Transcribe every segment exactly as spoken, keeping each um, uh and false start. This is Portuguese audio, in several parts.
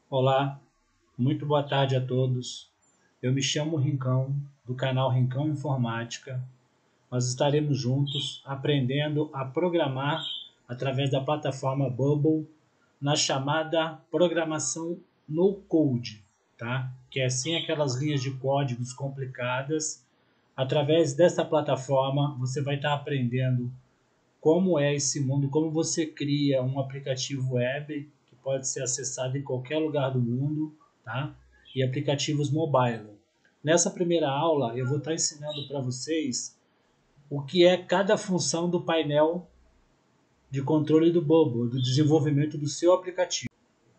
Olá, muito boa tarde a todos. Eu me chamo Rincão, do canal Rincão Informática. Nós estaremos juntos aprendendo a programar através da plataforma Bubble na chamada programação no code, tá? Que é sem aquelas linhas de códigos complicadas. Através dessa plataforma você vai estar aprendendo como é esse mundo, como você cria um aplicativo web que pode ser acessado em qualquer lugar do mundo, tá? E aplicativos mobile. Nessa primeira aula eu vou estar ensinando para vocês o que é cada função do painel de controle do Bubble, do desenvolvimento do seu aplicativo.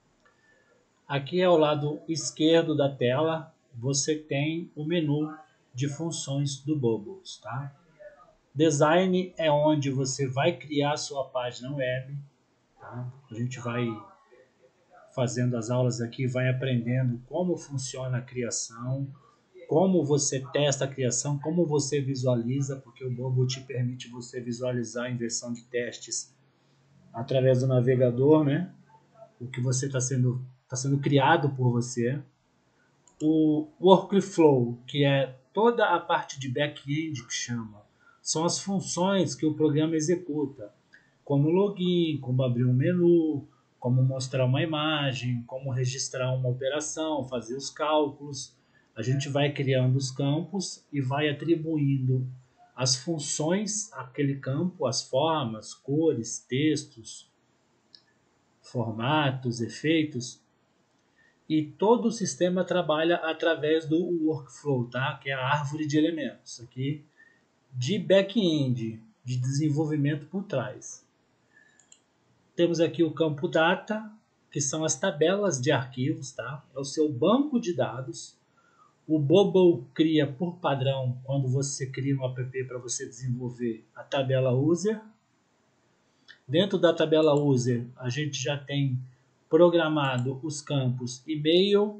Aqui ao lado esquerdo da tela você tem o menu de funções do Bubbles, tá? Design é onde você vai criar a sua página web, tá? A gente vai fazendo as aulas aqui, vai aprendendo como funciona a criação, como você testa a criação, como você visualiza, porque o Bubble te permite você visualizar em versão de testes através do navegador, né? O que você está sendo, tá sendo criado por você. O workflow, que é toda a parte de back-end que chama, são as funções que o programa executa, como login, como abrir um menu, como mostrar uma imagem, como registrar uma operação, fazer os cálculos. A gente vai criando os campos e vai atribuindo as funções àquele campo, as formas, cores, textos, formatos, efeitos. E todo o sistema trabalha através do workflow, tá? Que é a árvore de elementos aqui de back-end, de desenvolvimento por trás. Temos aqui o campo data, que são as tabelas de arquivos, tá? É o seu banco de dados. O Bubble cria por padrão, quando você cria um app para você desenvolver, a tabela user. Dentro da tabela user, a gente já tem programado os campos e-mail,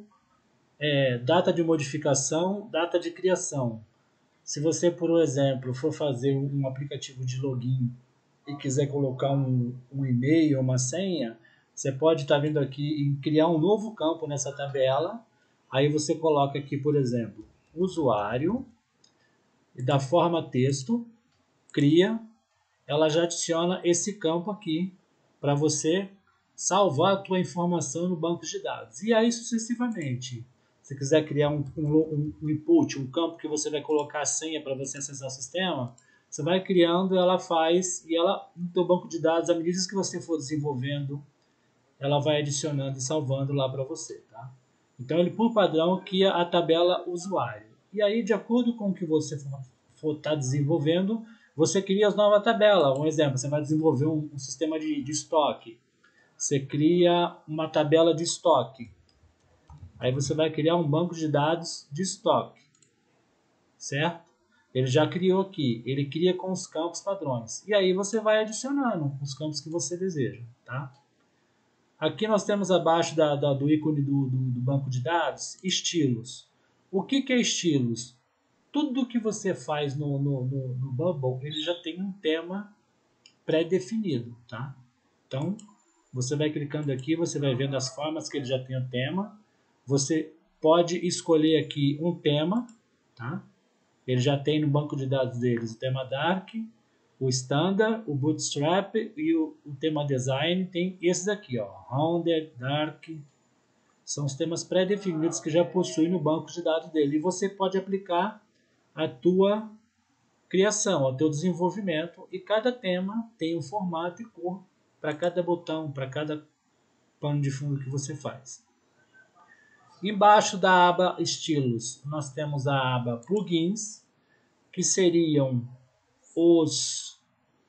é, data de modificação, data de criação. Se você, por exemplo, for fazer um aplicativo de login e quiser colocar um, um e-mail, uma senha, você pode estar vindo aqui e criar um novo campo nessa tabela. Aí você coloca aqui, por exemplo, usuário, e da forma texto, cria, ela já adiciona esse campo aqui para você salvar a tua informação no banco de dados. E aí sucessivamente. Se quiser criar um, um, um input, um campo que você vai colocar a senha para você acessar o sistema, você vai criando, ela faz, e ela, no teu banco de dados, à medida que você for desenvolvendo, ela vai adicionando e salvando lá para você, tá? Então, ele, por padrão, cria a tabela usuário. E aí, de acordo com o que você for estar tá desenvolvendo, você cria as novas tabelas. Um exemplo, você vai desenvolver um, um sistema de, de estoque. Você cria uma tabela de estoque. Aí você vai criar um banco de dados de estoque, certo? Ele já criou aqui, ele cria com os campos padrões. E aí você vai adicionando os campos que você deseja, tá? Aqui nós temos abaixo da, da, do ícone do, do, do banco de dados, estilos. O que, que é estilos? Tudo que você faz no, no, no, no Bubble, ele já tem um tema pré-definido, tá? Então, você vai clicando aqui, você vai vendo as formas que ele já tem o tema. Você pode escolher aqui um tema, tá? Ele já tem no banco de dados deles o tema Dark, o Standard, o Bootstrap e o, o tema Design. Tem esses aqui, ó, Rounded, Dark. São os temas pré-definidos que já possui no banco de dados dele. E você pode aplicar a tua criação, ao teu desenvolvimento. E cada tema tem um formato e cor para cada botão, para cada pano de fundo que você faz. Embaixo da aba Estilos, nós temos a aba Plugins, que seriam os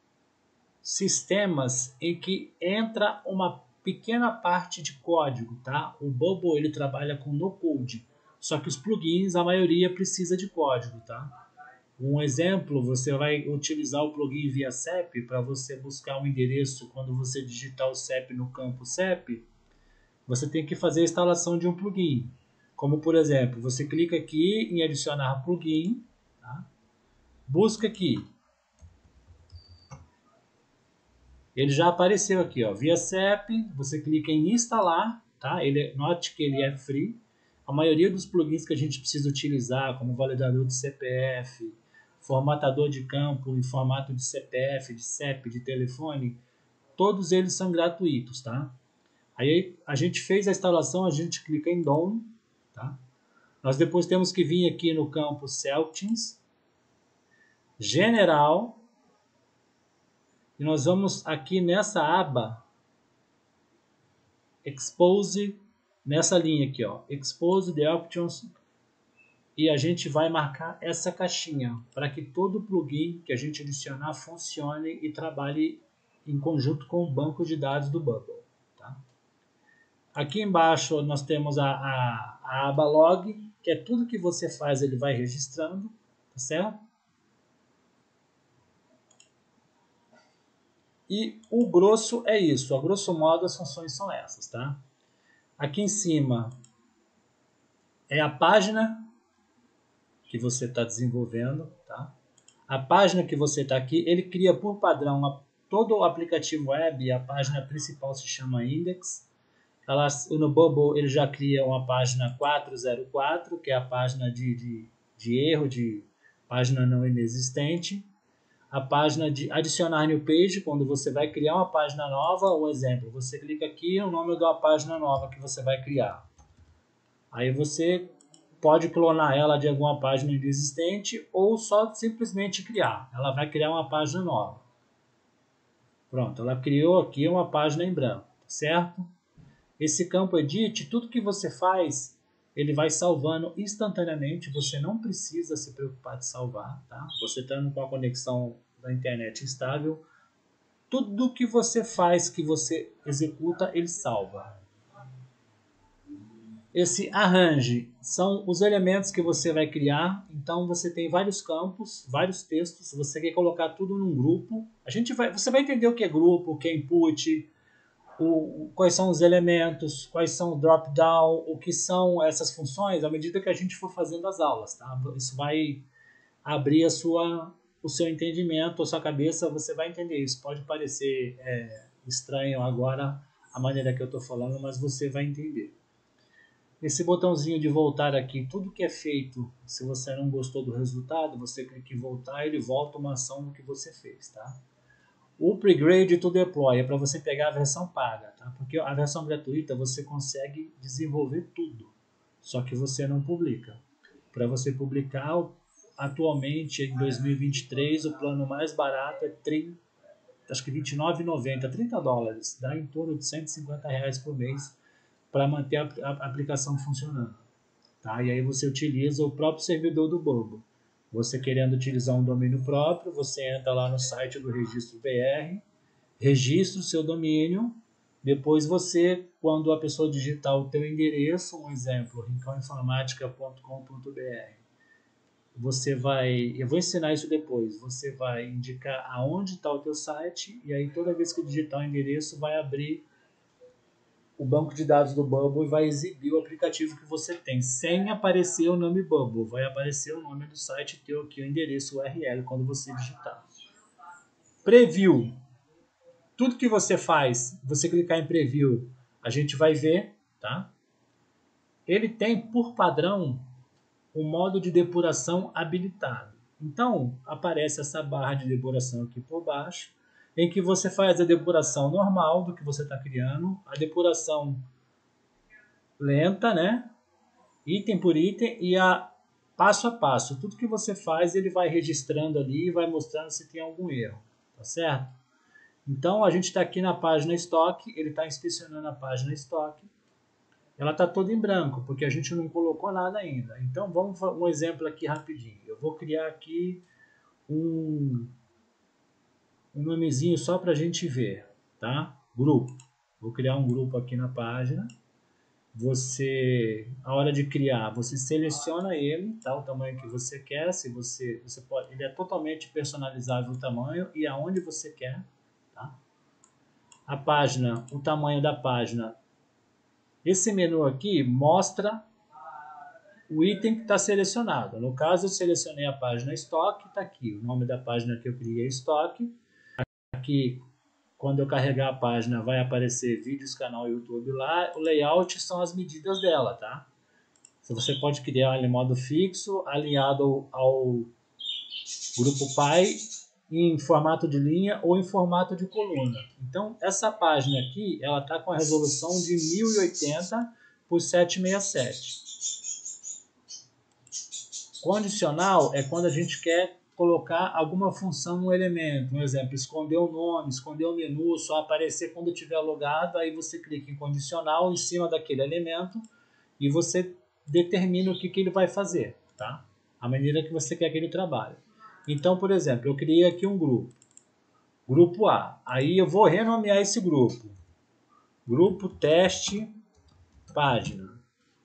sistemas em que entra uma pequena parte de código, tá? O Bubble ele trabalha com no code, só que os plugins a maioria precisa de código, tá? Um exemplo, você vai utilizar o plugin via C E P para você buscar um endereço quando você digitar o C E P no campo C E P. Você tem que fazer a instalação de um plugin. Como, por exemplo, você clica aqui em adicionar plugin, tá? Busca aqui. Ele já apareceu aqui, ó, via C E P, você clica em instalar tá? Ele, note que ele é free. A maioria dos plugins que a gente precisa utilizar, como validador de C P F, formatador de campo em formato de C P F, de C E P, de telefone, todos eles são gratuitos, tá? Aí a gente fez a instalação, a gente clica em Done, tá? Nós depois temos que vir aqui no campo Settings, General, e nós vamos aqui nessa aba Expose, nessa linha aqui, ó, Expose the Options, e a gente vai marcar essa caixinha para que todo plugin que a gente adicionar funcione e trabalhe em conjunto com o banco de dados do Bubble. Tá? Aqui embaixo nós temos a, a, a aba Log, que é tudo que você faz, ele vai registrando, tá certo? E o grosso é isso, a grosso modo as funções são essas, tá? Aqui em cima é a página que você está desenvolvendo, tá? A página que você está aqui, ele cria por padrão a, todo o aplicativo web, a página principal se chama Index. Ela, no Bubble ele já cria uma página quatrocentos e quatro, que é a página de, de, de erro, de página não inexistente. A página de adicionar new page, quando você vai criar uma página nova, um exemplo, você clica aqui no nome da página nova que você vai criar. Aí você pode clonar ela de alguma página inexistente ou só simplesmente criar. Ela vai criar uma página nova. Pronto, ela criou aqui uma página em branco, certo? Esse campo Edit, tudo que você faz, ele vai salvando instantaneamente. Você não precisa se preocupar de salvar, tá? Você estando com a conexão da internet estável, tudo que você faz, que você executa, ele salva. Esse arrange são os elementos que você vai criar. Então você tem vários campos, vários textos. Você quer colocar tudo num grupo. A gente vai, você vai entender o que é grupo, o que é input, o, quais são os elementos, quais são o drop-down, o que são essas funções à medida que a gente for fazendo as aulas. Tá? Isso vai abrir a sua, o seu entendimento, a sua cabeça. Você vai entender isso. Pode parecer é, estranho agora a maneira que eu estou falando, mas você vai entender. Esse botãozinho de voltar aqui, tudo que é feito, se você não gostou do resultado, você clica em voltar e ele volta uma ação do que você fez, tá? O Upgrade to Deploy é para você pegar a versão paga, tá? Porque a versão gratuita você consegue desenvolver tudo, só que você não publica. Para você publicar, atualmente em dois mil e vinte e três, o plano mais barato é trinta, acho que vinte e nove reais e noventa centavos, trinta dólares, dá em torno de cento e cinquenta reais por mês, para manter a, a aplicação funcionando. Tá? E aí você utiliza o próprio servidor do Bubble. Você querendo utilizar um domínio próprio, você entra lá no site do Registro B R, registra o seu domínio, depois você, quando a pessoa digitar o teu endereço, um exemplo, rincão informática ponto com ponto b r, você vai, eu vou ensinar isso depois, você vai indicar aonde está o teu site, e aí toda vez que digitar o endereço vai abrir o banco de dados do Bubble e vai exibir o aplicativo que você tem, sem aparecer o nome Bubble. Vai aparecer o nome do site teu aqui, o endereço U R L, quando você digitar. Preview. Tudo que você faz, você clicar em Preview, a gente vai ver, tá? Ele tem, por padrão, o modo de depuração habilitado. Então, aparece essa barra de depuração aqui por baixo, em que você faz a depuração normal do que você está criando, a depuração lenta, né? Item por item, e a passo a passo. Tudo que você faz, ele vai registrando ali e vai mostrando se tem algum erro, tá certo? Então, a gente está aqui na página estoque, ele está inspecionando a página estoque. Ela está toda em branco, porque a gente não colocou nada ainda. Então, vamos um exemplo aqui rapidinho. Eu vou criar aqui um um nomezinho só para a gente ver, tá? Grupo. Vou criar um grupo aqui na página. Você, a hora de criar, você seleciona ele, tá? O tamanho que você quer. Se você, você pode, ele é totalmente personalizável o tamanho e aonde você quer, tá? A página, o tamanho da página. Esse menu aqui mostra o item que está selecionado. No caso, eu selecionei a página estoque, está aqui. O nome da página que eu criei é estoque. Aqui quando eu carregar a página vai aparecer vídeos, canal YouTube lá. O layout são as medidas dela, tá? Você pode criar em modo fixo, alinhado ao, ao grupo pai, em formato de linha ou em formato de coluna. Então, essa página aqui, ela está com a resolução de mil e oitenta por setecentos e sessenta e sete. Condicional é quando a gente quer colocar alguma função no elemento. Um exemplo, esconder o nome, esconder o menu, só aparecer quando estiver logado. Aí você clica em condicional em cima daquele elemento e você determina o que, que ele vai fazer, tá? A maneira que você quer que ele trabalhe. Então, por exemplo, eu criei aqui um grupo. Grupo A. Aí eu vou renomear esse grupo. Grupo teste página.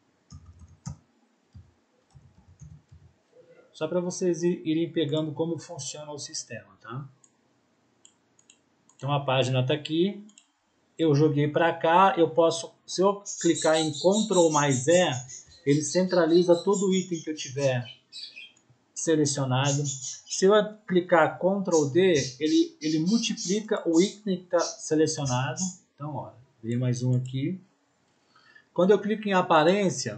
Só para vocês irem pegando como funciona o sistema, tá? Então a página está aqui. Eu joguei para cá. Eu posso, se eu clicar em control mais E, ele centraliza todo o item que eu tiver selecionado. Se eu clicar control D, ele, ele multiplica o item que está selecionado. Então, olha, veio mais um aqui. Quando eu clico em aparência,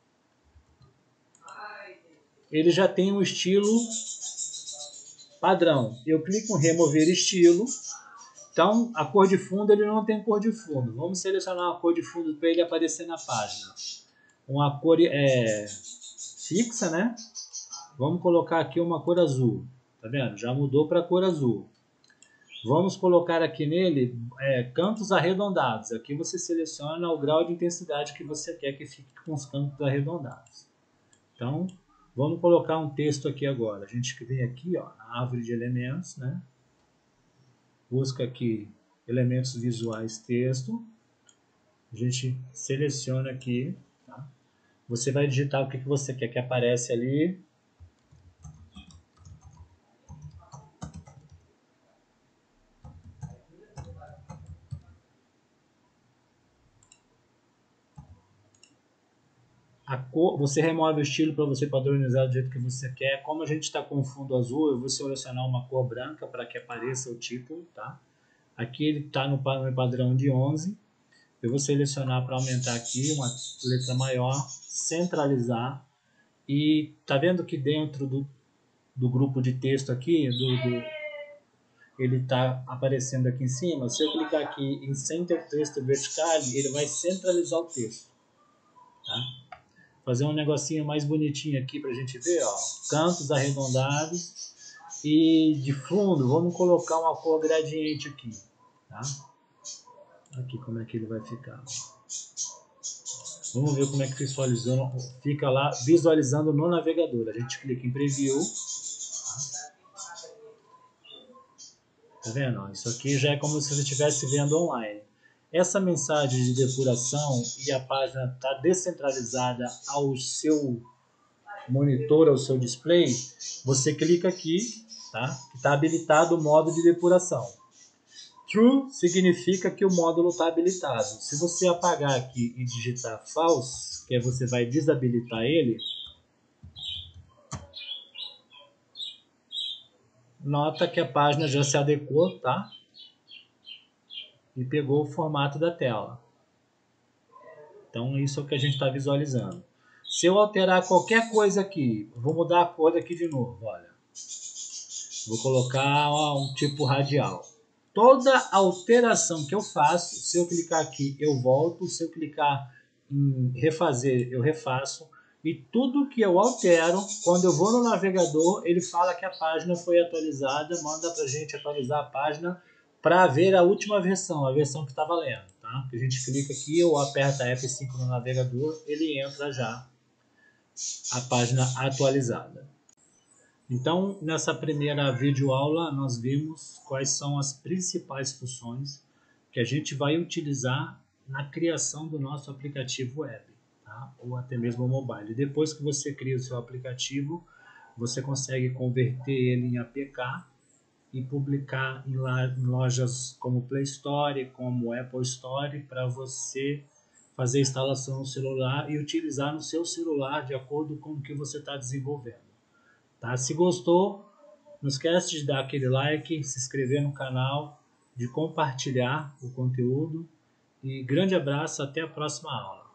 ele já tem um estilo padrão. Eu clico em remover estilo. Então, a cor de fundo, ele não tem cor de fundo. Vamos selecionar uma cor de fundo para ele aparecer na página. Uma cor é, fixa, né? Vamos colocar aqui uma cor azul. Tá vendo? Já mudou para a cor azul. Vamos colocar aqui nele é, cantos arredondados. Aqui você seleciona o grau de intensidade que você quer que fique com os cantos arredondados. Então, vamos colocar um texto aqui agora. A gente vem aqui, ó, na árvore de elementos, né? Busca aqui elementos visuais, texto. A gente seleciona aqui, tá? Você vai digitar o que você quer que aparece ali. A cor, você remove o estilo para você padronizar do jeito que você quer. Como a gente está com fundo azul, eu vou selecionar uma cor branca para que apareça o título, tá? Aqui ele está no padrão de onze. Eu vou selecionar para aumentar aqui uma letra maior, centralizar. E tá vendo que dentro do, do grupo de texto aqui, do, do, ele está aparecendo aqui em cima. Se eu clicar aqui em Center Texto Vertical, ele vai centralizar o texto, tá? Fazer um negocinho mais bonitinho aqui para a gente ver, ó, cantos arredondados e de fundo vamos colocar uma cor gradiente aqui, tá? Aqui como é que ele vai ficar. Vamos ver como é que visualizando, fica lá visualizando no navegador. A gente clica em Preview. Tá vendo? Isso aqui já é como se você estivesse vendo online. Essa mensagem de depuração e a página está descentralizada ao seu monitor, ao seu display, você clica aqui, tá? Que está habilitado o modo de depuração. True significa que o módulo está habilitado. Se você apagar aqui e digitar false, que aí você vai desabilitar ele, nota que a página já se adequou, tá? E pegou o formato da tela. Então isso é o que a gente está visualizando. Se eu alterar qualquer coisa aqui, vou mudar a cor aqui de novo, olha. Vou colocar ó, um tipo radial. Toda alteração que eu faço, se eu clicar aqui, eu volto. Se eu clicar em refazer, eu refaço. E tudo que eu altero, quando eu vou no navegador, ele fala que a página foi atualizada, manda para a gente atualizar a página para ver a última versão, a versão que está valendo. Tá? A gente clica aqui ou aperta F cinco no navegador, ele entra já a página atualizada. Então, nessa primeira videoaula, nós vimos quais são as principais funções que a gente vai utilizar na criação do nosso aplicativo web, tá? Ou até mesmo mobile. Depois que você cria o seu aplicativo, você consegue converter ele em A P K e publicar em lojas como Play Store, como Apple Store, para você fazer a instalação no celular e utilizar no seu celular de acordo com o que você está desenvolvendo. Tá? Se gostou, não esquece de dar aquele like, se inscrever no canal, de compartilhar o conteúdo. E grande abraço, até a próxima aula.